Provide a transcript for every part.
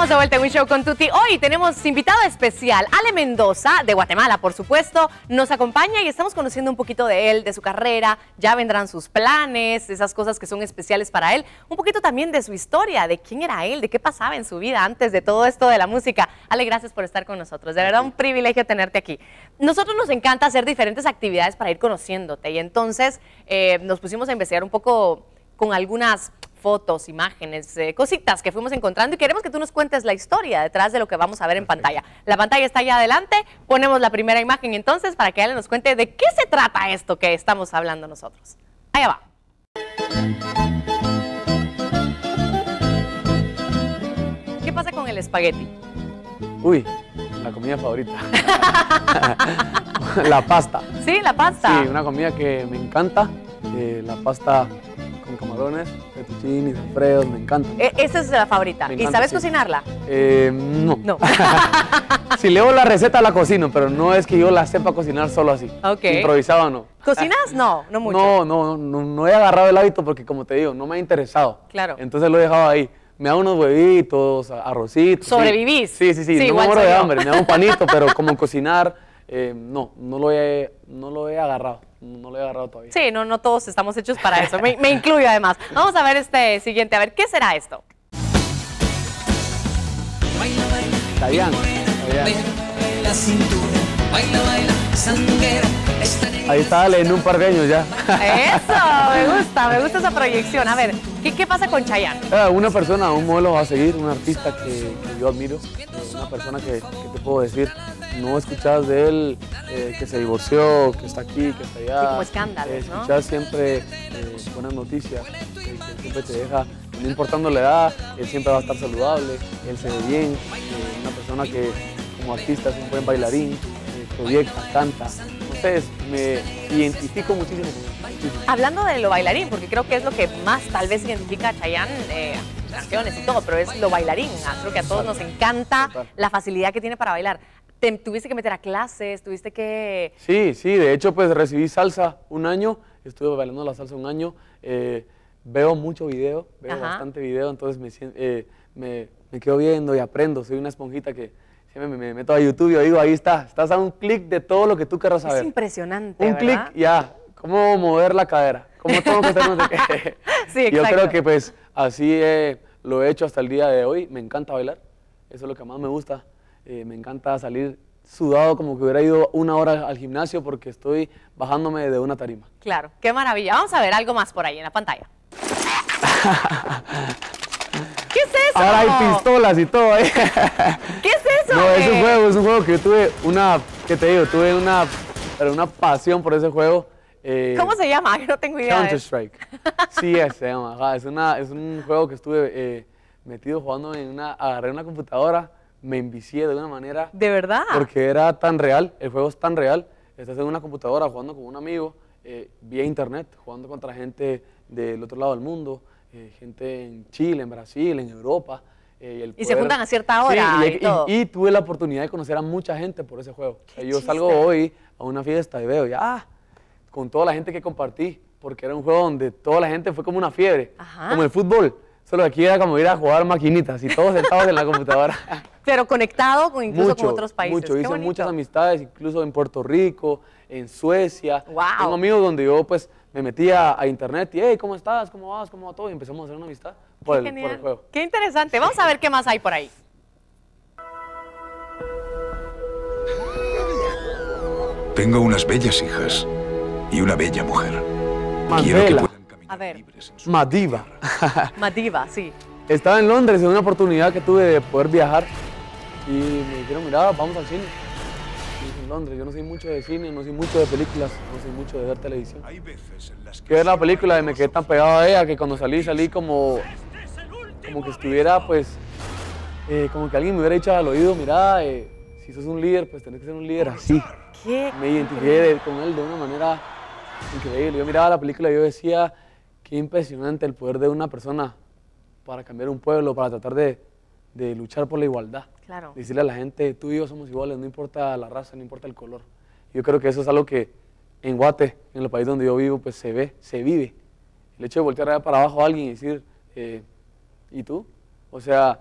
Estamos de vuelta en un show con Tuti. Hoy tenemos invitado especial, Ale Mendoza, de Guatemala, por supuesto. Nos acompaña y estamos conociendo un poquito de él, de su carrera. Ya vendrán sus planes, esas cosas que son especiales para él. Un poquito también de su historia, de quién era él, de qué pasaba en su vida antes de todo esto de la música. Ale, gracias por estar con nosotros. De verdad, un privilegio tenerte aquí. Nosotros nos encanta hacer diferentes actividades para ir conociéndote. Y entonces nos pusimos a investigar un poco con algunas fotos, imágenes, cositas que fuimos encontrando y queremos que tú nos cuentes la historia detrás de lo que vamos a ver en pantalla. La pantalla está allá adelante, ponemos la primera imagen entonces para que Ale nos cuente de qué se trata esto que estamos hablando nosotros. Allá va. ¿Qué pasa con el espagueti? Uy, la comida favorita. La pasta. ¿Sí? ¿La pasta? Sí, una comida que me encanta. La pasta con camarones, fettuccini, alfredos, me encanta. Esa es la favorita. Encanta, ¿Y sabes sí. cocinarla? No. No. Si leo la receta la cocino, pero no es que yo la sepa cocinar solo así. Ok. Improvisado no. ¿Cocinas? No, no mucho. No he agarrado el hábito porque, como te digo, no me ha interesado. Claro. Entonces lo he dejado ahí. Me hago unos huevitos, arrocitos. ¿Sobrevivís? Sí, Sí, no me igual muero soy de yo. hambre, me hago un panito, pero como cocinar, no lo he agarrado. No lo he agarrado todavía. Sí, no todos estamos hechos para eso. Me incluyo además. Vamos a ver este siguiente. A ver, ¿qué será esto? Chayanne. Ahí estaba leyendo un par de años ya. Eso, me gusta esa proyección. A ver, ¿qué pasa con Chayanne? Una persona, un modelo a seguir, un artista que yo admiro, una persona que te puedo decir, no escuchas de él que se divorció, que está aquí, que está allá. Sí, como escándalos, ¿no? Escuchas siempre buenas noticias, que siempre te deja, no importando la edad, él siempre va a estar saludable, él se ve bien, una persona que como artista es un buen bailarín, proyecta, canta. No sé, me identifico muchísimo con él. Hablando de lo bailarín, porque creo que es lo que más tal vez identifica a Chayanne, canciones y todo, pero es lo bailarín. Creo que a todos nos encanta la facilidad que tiene para bailar. ¿Tuviste que meter a clases? ¿Tuviste que...? Sí, de hecho pues recibí salsa un año, estuve bailando la salsa un año, veo mucho video, veo bastante video, entonces me quedo viendo y aprendo, soy una esponjita que siempre me meto a YouTube y digo, ahí estás a un clic de todo lo que tú querrás saber. Es impresionante, un clic, ya, cómo mover la cadera, cómo tengo que hacer no sé qué. Sí, exacto. Yo creo que pues así lo he hecho hasta el día de hoy, me encanta bailar, eso es lo que más me gusta. Me encanta salir sudado como que hubiera ido una hora al gimnasio porque estoy bajándome de una tarima. Claro, qué maravilla. Vamos a ver algo más por ahí en la pantalla. ¿Qué es eso? Ahora hay pistolas y todo ahí. ¿Qué es eso? No, es un juego que yo tuve tuve una pasión por ese juego. ¿Cómo se llama? Yo no tengo idea. Counter Strike. Sí, se llama. Ajá, es un juego que estuve metido jugando agarré una computadora. Me envicié de una manera... ¿De verdad? Porque era tan real, el juego es tan real. Estás en una computadora jugando con un amigo, vía internet, jugando contra gente del otro lado del mundo, gente en Chile, en Brasil, en Europa. Y se juntan a cierta hora sí, y todo. Y tuve la oportunidad de conocer a mucha gente por ese juego. Yo salgo hoy a una fiesta y veo ya, con toda la gente que compartí, porque era un juego donde toda la gente fue como una fiebre, como el fútbol. Solo aquí era como ir a jugar maquinitas y todos sentados en la computadora. Pero conectado incluso con otros países. Mucho, hice muchas amistades, incluso en Puerto Rico, en Suecia. Wow. Tengo amigos donde yo pues me metía a internet y, hey, ¿cómo estás? ¿Cómo vas? ¿Cómo va todo? Y empezamos a hacer una amistad por el juego. Qué interesante. Vamos a ver qué más hay por ahí. Tengo unas bellas hijas y una bella mujer. Mandela. Quiero que puedan A ver. caminar libres en su Madiba. Madiba, sí. Estaba en Londres en una oportunidad que tuve de poder viajar y me dijeron, mira, vamos al cine. Y dije, en Londres, yo no soy mucho de cine, no soy mucho de películas, no soy mucho de ver televisión. Hay veces en las Que ver la película y me quedé tan pegado a ella que cuando salí como que estuviera pues, como que alguien me hubiera dicho al oído, mira, si sos un líder, pues tenés que ser un líder así. ¿Qué? Me identifiqué con él de una manera increíble. Yo miraba la película y yo decía, qué impresionante el poder de una persona para cambiar un pueblo, para tratar de luchar por la igualdad. Claro. Decirle a la gente, tú y yo somos iguales, no importa la raza, no importa el color. Yo creo que eso es algo que en Guate, en el país donde yo vivo, pues se ve, se vive. El hecho de voltear allá para abajo a alguien y decir, ¿y tú? O sea,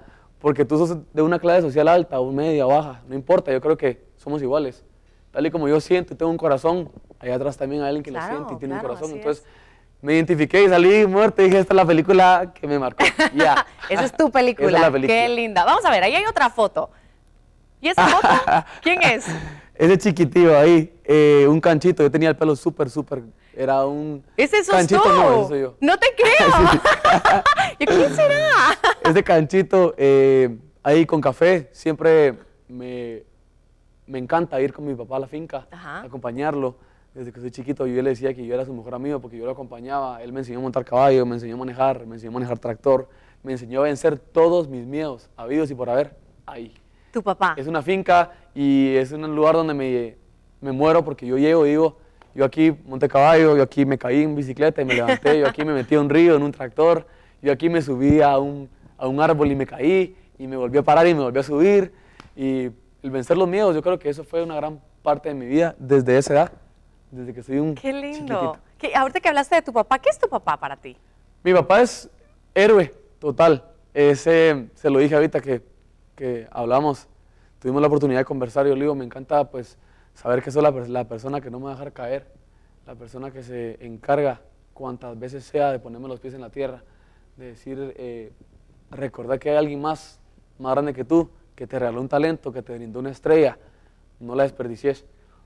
porque tú sos de una clase social alta o media, baja, no importa, yo creo que somos iguales. Tal y como yo siento y tengo un corazón, allá atrás también hay alguien que lo siente y tiene un corazón. Entonces me identifiqué y salí muerto y dije, esta es la película que me marcó. Ya. Esa es tu película. Esa es la película. Qué linda. Vamos a ver, ahí hay otra foto. ¿Y esa foto? ¿Quién es? Ese chiquitillo ahí, un canchito, yo tenía el pelo súper, era un ¿Ese sos canchito, tú? no, ese soy yo. No te creo. ¿Y quién será? Ese canchito, ahí con café, siempre me encanta ir con mi papá a la finca, acompañarlo. Desde que soy chiquito yo le decía que yo era su mejor amigo porque yo lo acompañaba. Él me enseñó a montar caballo, me enseñó a manejar tractor, me enseñó a vencer todos mis miedos, habidos y por haber, ahí. Tu papá. Es una finca y es un lugar donde me muero porque yo llego y digo, yo aquí monté caballo, yo aquí me caí en bicicleta y me levanté, yo aquí me metí a un río en un tractor, yo aquí me subí a un árbol y me caí y me volví a parar y me volví a subir. Y el vencer los miedos, yo creo que eso fue una gran parte de mi vida desde esa edad, desde que soy un Qué lindo. Ahorita que hablaste de tu papá, ¿qué es tu papá para ti? Mi papá es héroe total. Se lo dije ahorita que hablamos, tuvimos la oportunidad de conversar y yo le digo, me encanta pues saber que soy la persona que no me va a dejar caer, la persona que se encarga cuantas veces sea de ponerme los pies en la tierra, de decir, recordar que hay alguien más grande que tú, que te regaló un talento, que te brindó una estrella, no la desperdicies.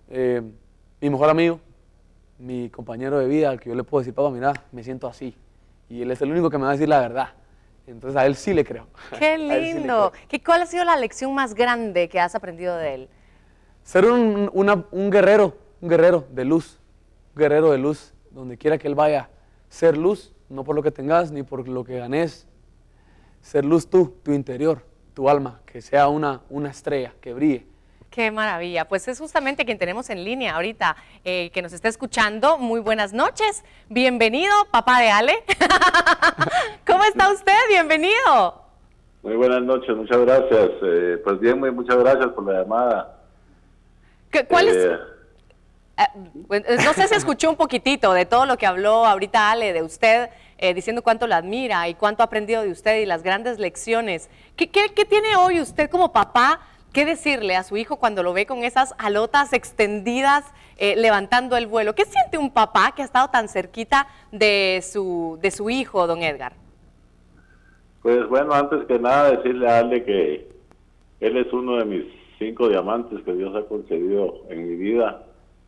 Mi mejor amigo, mi compañero de vida, al que yo le puedo decir, papá, mira, me siento así, y él es el único que me va a decir la verdad. Entonces a él sí le creo. ¡Qué lindo! ¿Cuál ha sido la lección más grande que has aprendido de él? Ser un guerrero de luz, un guerrero de luz, donde quiera que él vaya. Ser luz, no por lo que tengas ni por lo que ganes. Ser luz tú, tu interior, tu alma, que sea una estrella, que brille. ¡Qué maravilla! Pues es justamente quien tenemos en línea ahorita, que nos está escuchando. Muy buenas noches. Bienvenido, papá de Ale. ¿Cómo está usted? Bienvenido. Muy buenas noches, muchas gracias. Pues bien, muchas gracias por la llamada. ¿Cuál es? No sé si escuchó un poquitito de todo lo que habló ahorita Ale, de usted, diciendo cuánto la admira y cuánto ha aprendido de usted y las grandes lecciones. ¿Qué tiene hoy usted como papá que decirle a su hijo cuando lo ve con esas alotas extendidas, levantando el vuelo? ¿Qué siente un papá que ha estado tan cerquita de su hijo, don Edgar? Pues bueno, antes que nada decirle a Ale que él es uno de mis 5 diamantes que Dios ha concedido en mi vida.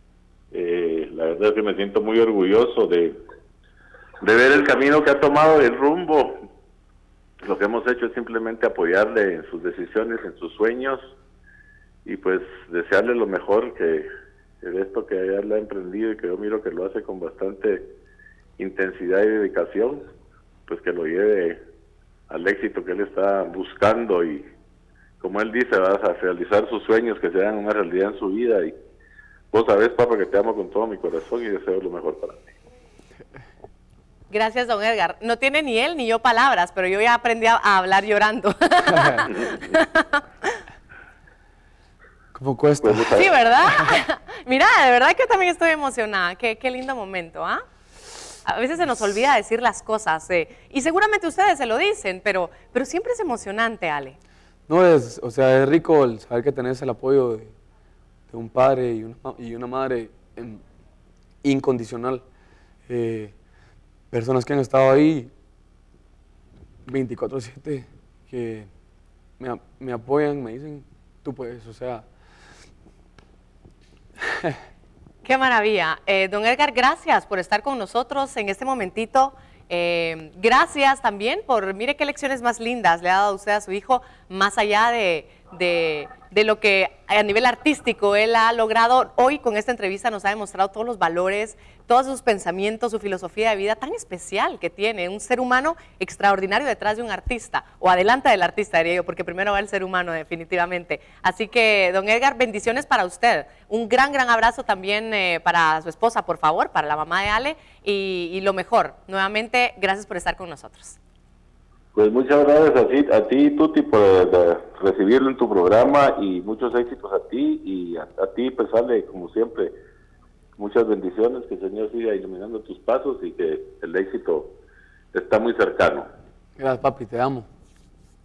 La verdad es que me siento muy orgulloso de ver el camino que ha tomado y el rumbo. Lo que hemos hecho es simplemente apoyarle en sus decisiones, en sus sueños, y pues desearle lo mejor que de esto que él ha emprendido y que yo miro que lo hace con bastante intensidad y dedicación, pues que lo lleve al éxito que él está buscando y, como él dice, vas a realizar sus sueños, que sean una realidad en su vida. Y vos sabés, papá, que te amo con todo mi corazón y deseo lo mejor para ti. Gracias, don Edgar. No tiene ni él ni yo palabras, pero yo ya aprendí a hablar llorando. ¿Cómo cuesta? Sí, ¿verdad? Mira, de verdad que yo también estoy emocionada. Qué lindo momento, ¿ah? A veces se nos olvida decir las cosas, y seguramente ustedes se lo dicen, pero siempre es emocionante, Ale. No, es rico el saber que tenés el apoyo de un padre y una madre incondicional. Personas que han estado ahí 24/7, que me apoyan, me dicen, tú puedes, o sea. Qué maravilla. Don Edgar, gracias por estar con nosotros en este momentito. Gracias también por, mire qué lecciones más lindas le ha dado usted a su hijo, más allá de lo que a nivel artístico él ha logrado. Hoy con esta entrevista nos ha demostrado todos los valores, todos sus pensamientos, su filosofía de vida tan especial que tiene, un ser humano extraordinario detrás de un artista, o adelante del artista, diría yo, porque primero va el ser humano definitivamente. Así que, don Edgar, bendiciones para usted. Un gran abrazo también para su esposa, por favor, para la mamá de Ale, y lo mejor. Nuevamente, gracias por estar con nosotros. Pues muchas gracias a ti, Tuti, por recibirlo en tu programa, y muchos éxitos a ti, y a ti, pues, Ale, como siempre, muchas bendiciones, que el Señor siga iluminando tus pasos y que el éxito está muy cercano. Gracias, papi, te amo.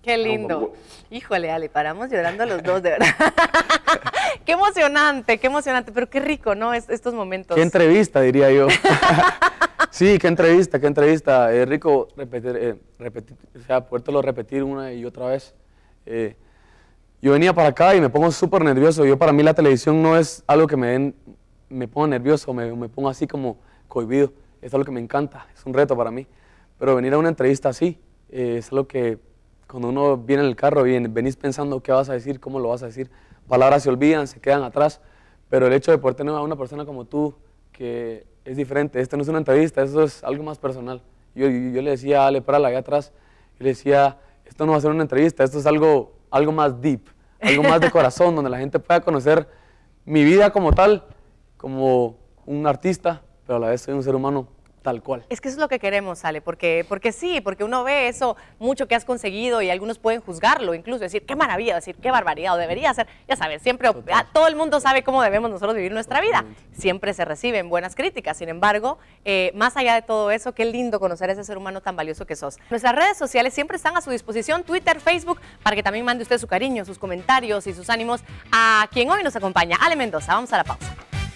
Qué lindo. Híjole, Ale, paramos llorando los dos, de verdad. Qué emocionante, pero qué rico, ¿no? Estos momentos. Qué entrevista, diría yo. Sí, qué entrevista. Es rico repetir, o sea, podértelo repetir una y otra vez. Yo venía para acá y me pongo súper nervioso. Para mí la televisión no es algo que me ponga nervioso, me pongo así como cohibido. Es algo que me encanta, es un reto para mí. Pero venir a una entrevista así, es algo que cuando uno viene en el carro, venís pensando qué vas a decir, cómo lo vas a decir. Palabras se olvidan, se quedan atrás. Pero el hecho de poder tener a una persona como tú, que es diferente, esto no es una entrevista, esto es algo más personal. Yo le decía a Ale Prala allá atrás, yo le decía, esto no va a ser una entrevista, esto es algo más deep, algo más de corazón, donde la gente pueda conocer mi vida como tal, como un artista, pero a la vez soy un ser humano tal cual. Es que eso es lo que queremos, Ale, porque uno ve eso mucho que has conseguido y algunos pueden juzgarlo, incluso decir, qué maravilla, decir, qué barbaridad, o debería ser, ya sabes, siempre, todo el mundo sabe cómo debemos nosotros vivir nuestra vida, siempre se reciben buenas críticas, sin embargo, más allá de todo eso, qué lindo conocer a ese ser humano tan valioso que sos. Nuestras redes sociales siempre están a su disposición, Twitter, Facebook, para que también mande usted su cariño, sus comentarios y sus ánimos a quien hoy nos acompaña, Ale Mendoza. Vamos a la pausa.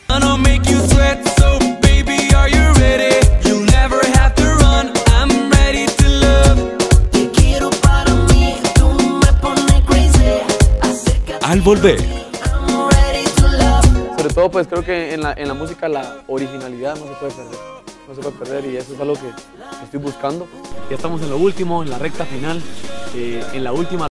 Al volver. Sobre todo, pues creo que en la música la originalidad no se puede perder, y eso es algo que estoy buscando. Ya estamos en lo último, en la recta final, en la última